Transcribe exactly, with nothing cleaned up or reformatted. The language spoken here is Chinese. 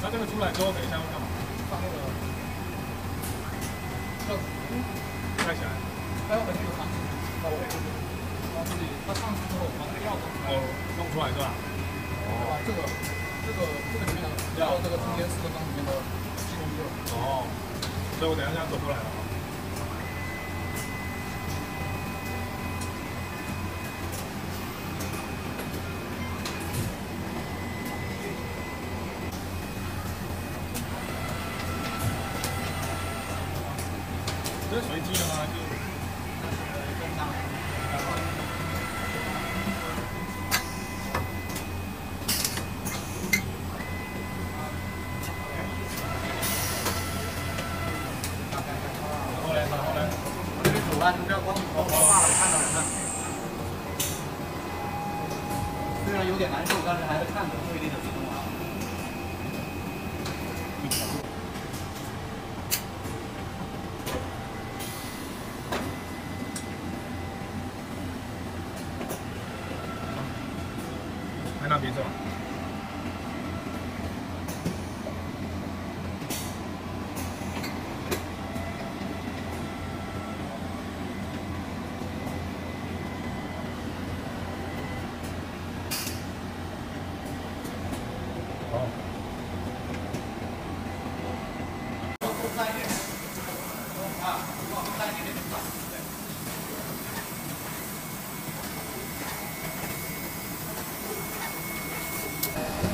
那这个出来之后，等一下要干嘛？ 放那个跳子， 盖起来。 还有很久长，到尾，然后自己它上去之后，把那个药弄出来， 哦，弄出来是吧？ 哦，把这个这个这个里面的药，这个中间四个缸里面的激光热。 哦，所以我等一下走过来了。 这是随机的吗？就跟当。 然后嘞，然后嘞， 我这里煮了，你不要光光画了，看到看。虽然有点难受，但是还是看着做一定的自动啊。 在那边是吧？哦。 往后翻一点。啊，往后翻一点点。对。